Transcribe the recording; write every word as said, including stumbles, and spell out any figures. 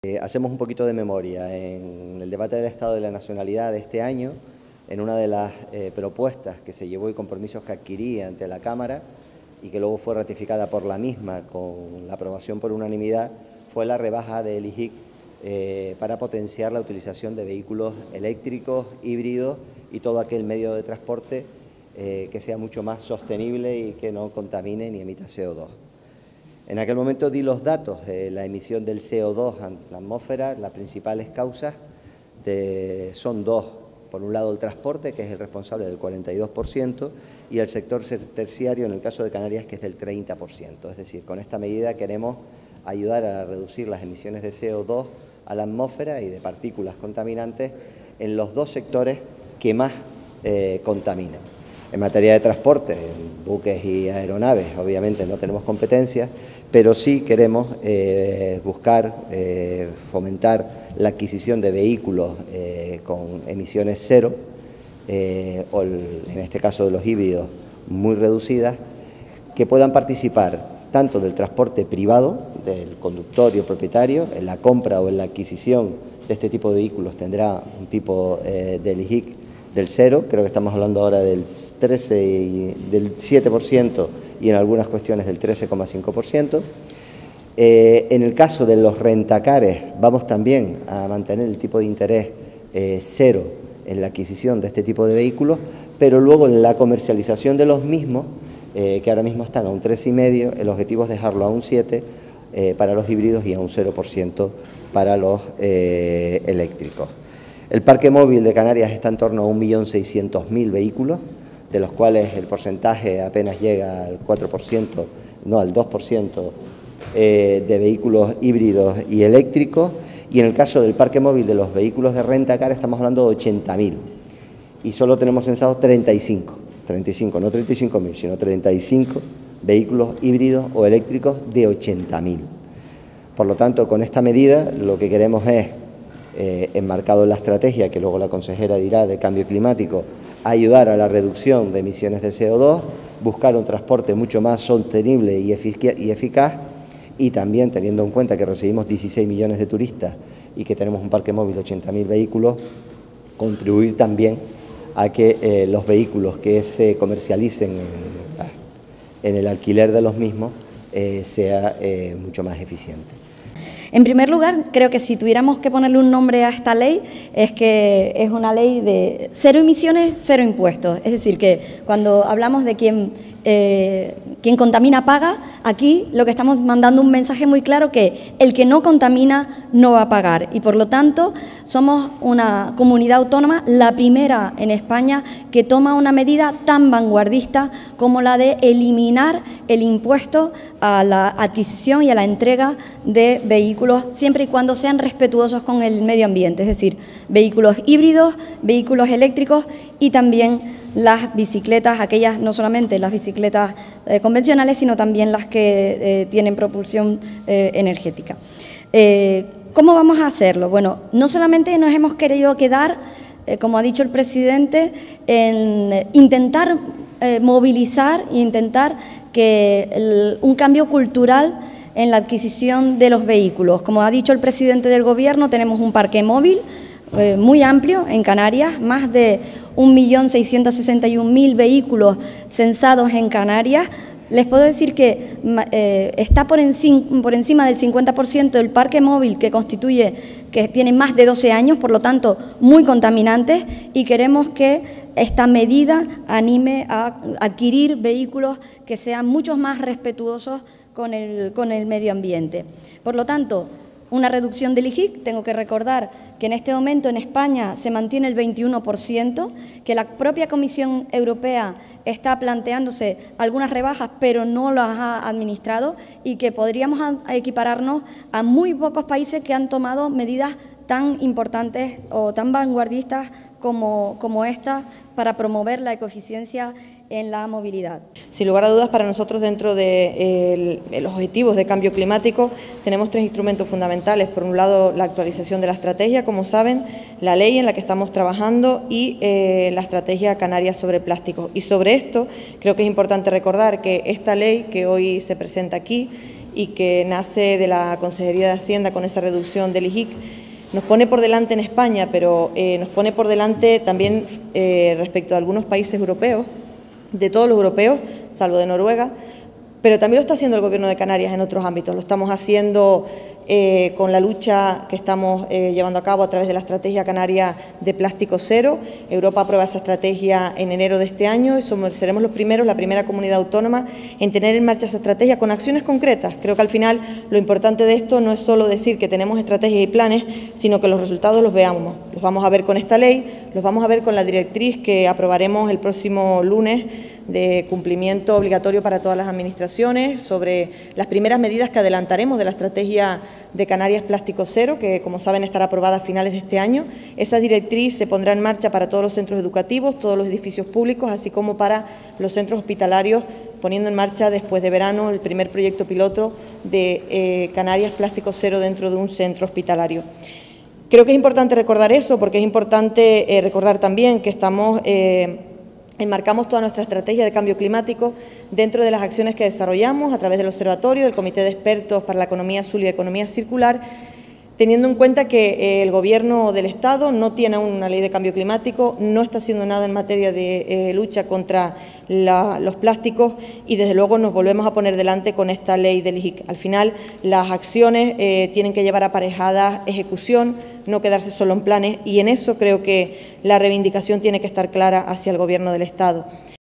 Eh, hacemos un poquito de memoria. En el debate del Estado de la Nacionalidad de este año, en una de las eh, propuestas que se llevó y compromisos que adquirí ante la Cámara y que luego fue ratificada por la misma con la aprobación por unanimidad, fue la rebaja del I J I C eh, para potenciar la utilización de vehículos eléctricos, híbridos y todo aquel medio de transporte eh, que sea mucho más sostenible y que no contamine ni emita C O dos. En aquel momento di los datos de la emisión del C O dos en la atmósfera. Las principales causas de, son dos. Por un lado, el transporte, que es el responsable del cuarenta y dos por ciento, y el sector terciario, en el caso de Canarias, que es del treinta por ciento. Es decir, con esta medida queremos ayudar a reducir las emisiones de C O dos a la atmósfera y de partículas contaminantes en los dos sectores que más eh, contaminan. En materia de transporte, en buques y aeronaves, obviamente no tenemos competencias, pero sí queremos eh, buscar, eh, fomentar la adquisición de vehículos eh, con emisiones cero, eh, o el, en este caso de los híbridos muy reducidas, que puedan participar tanto del transporte privado, del conductor y el propietario, en la compra o en la adquisición de este tipo de vehículos tendrá un tipo eh, del I J I C del cero, creo que estamos hablando ahora del trece y del siete por ciento y en algunas cuestiones del trece coma cinco por ciento. Eh, en el caso de los rentacares vamos también a mantener el tipo de interés eh, cero en la adquisición de este tipo de vehículos, pero luego en la comercialización de los mismos, eh, que ahora mismo están a un tres coma cinco por ciento, el objetivo es dejarlo a un siete por ciento eh, para los híbridos y a un cero por ciento para los eh, eléctricos. El parque móvil de Canarias está en torno a un millón seiscientos mil vehículos, de los cuales el porcentaje apenas llega al cuatro por ciento, no al dos por ciento eh, de vehículos híbridos y eléctricos, y en el caso del parque móvil de los vehículos de rentacar estamos hablando de ochenta mil, y solo tenemos censados treinta y cinco, treinta y cinco, no treinta y cinco mil, sino treinta y cinco vehículos híbridos o eléctricos de ochenta mil. Por lo tanto, con esta medida lo que queremos es, Eh, enmarcado en la estrategia que luego la consejera dirá de cambio climático, ayudar a la reducción de emisiones de C O dos, buscar un transporte mucho más sostenible y, y eficaz, y también teniendo en cuenta que recibimos dieciséis millones de turistas y que tenemos un parque móvil de ochenta mil vehículos, contribuir también a que eh, los vehículos que se comercialicen en, en el alquiler de los mismos eh, sea eh, mucho más eficiente. En primer lugar, creo que si tuviéramos que ponerle un nombre a esta ley, es que es una ley de cero emisiones, cero impuestos. Es decir, que cuando hablamos de quien, eh, quien contamina paga, aquí lo que estamos mandando un mensaje muy claro, que el que no contamina no va a pagar. Y por lo tanto, somos una comunidad autónoma, la primera en España, que toma una medida tan vanguardista como la de eliminar el impuesto a la adquisición y a la entrega de vehículos, siempre y cuando sean respetuosos con el medio ambiente, es decir, vehículos híbridos, vehículos eléctricos y también las bicicletas, aquellas, no solamente las bicicletas eh, convencionales, sino también las que eh, tienen propulsión eh, energética. Eh, ¿Cómo vamos a hacerlo? Bueno, no solamente nos hemos querido quedar, eh, como ha dicho el presidente, en intentar eh, movilizar e intentar que el, un cambio cultural en la adquisición de los vehículos. Como ha dicho el presidente del Gobierno, tenemos un parque móvil eh, muy amplio en Canarias, más de un millón seiscientos sesenta y un mil vehículos censados en Canarias. Les puedo decir que eh, está por, encima, por encima del cincuenta por ciento del parque móvil que constituye, que tiene más de doce años, por lo tanto, muy contaminantes, y queremos que esta medida anime a adquirir vehículos que sean mucho más respetuosos con el, con el medio ambiente. Por lo tanto, una reducción del I J I C, tengo que recordar que en este momento en España se mantiene el veintiuno por ciento, que la propia Comisión Europea está planteándose algunas rebajas, pero no las ha administrado, y que podríamos equipararnos a muy pocos países que han tomado medidas tan importantes o tan vanguardistas como, como esta para promover la ecoeficiencia en la movilidad. Sin lugar a dudas, para nosotros, dentro de eh, los objetivos de cambio climático, tenemos tres instrumentos fundamentales. Por un lado, la actualización de la estrategia, como saben, la ley en la que estamos trabajando y eh, la estrategia Canarias sobre plásticos. Y sobre esto, creo que es importante recordar que esta ley que hoy se presenta aquí y que nace de la Consejería de Hacienda con esa reducción del I J I C, nos pone por delante en España, pero eh, nos pone por delante también eh, respecto a algunos países europeos, de todos los europeos, salvo de Noruega, pero también lo está haciendo el Gobierno de Canarias en otros ámbitos. Lo estamos haciendo eh, con la lucha que estamos eh, llevando a cabo a través de la Estrategia Canaria de Plástico Cero. Europa aprueba esa estrategia en enero de este año y somos, seremos los primeros, la primera comunidad autónoma en tener en marcha esa estrategia con acciones concretas. Creo que al final lo importante de esto no es solo decir que tenemos estrategias y planes, sino que los resultados los veamos. Los vamos a ver con esta ley, los vamos a ver con la directriz que aprobaremos el próximo lunes de cumplimiento obligatorio para todas las administraciones, sobre las primeras medidas que adelantaremos de la estrategia de Canarias Plástico Cero, que como saben estará aprobada a finales de este año. Esa directriz se pondrá en marcha para todos los centros educativos, todos los edificios públicos, así como para los centros hospitalarios, poniendo en marcha después de verano el primer proyecto piloto de eh, Canarias Plástico Cero dentro de un centro hospitalario. Creo que es importante recordar eso, porque es importante eh, recordar también que estamos... Eh, Enmarcamos toda nuestra estrategia de cambio climático dentro de las acciones que desarrollamos a través del Observatorio, del Comité de Expertos para la Economía Azul y la Economía Circular, teniendo en cuenta que eh, el Gobierno del Estado no tiene aún una ley de cambio climático, no está haciendo nada en materia de eh, lucha contra la, los plásticos y desde luego nos volvemos a poner delante con esta ley del I J I C. Al final las acciones eh, tienen que llevar aparejada ejecución, no quedarse solo en planes y en eso creo que la reivindicación tiene que estar clara hacia el Gobierno del Estado.